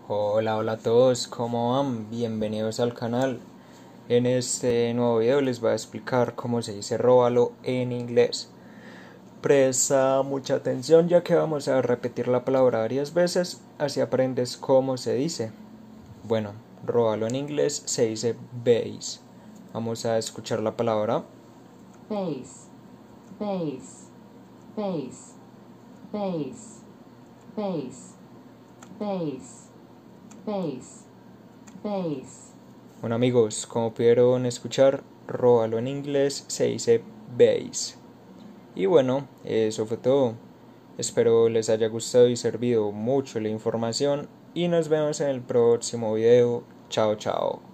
Hola a todos, ¿cómo van? Bienvenidos al canal. En este nuevo video les voy a explicar cómo se dice róbalo en inglés. Presta mucha atención ya que vamos a repetir la palabra varias veces, así aprendes cómo se dice. Bueno, róbalo en inglés se dice base. Vamos a escuchar la palabra. Base, base, base, base, base, base, base, base. Bueno amigos, como pudieron escuchar, róbalo en inglés se dice base. Y bueno, eso fue todo. Espero les haya gustado y servido mucho la información y nos vemos en el próximo video. Chao, chao.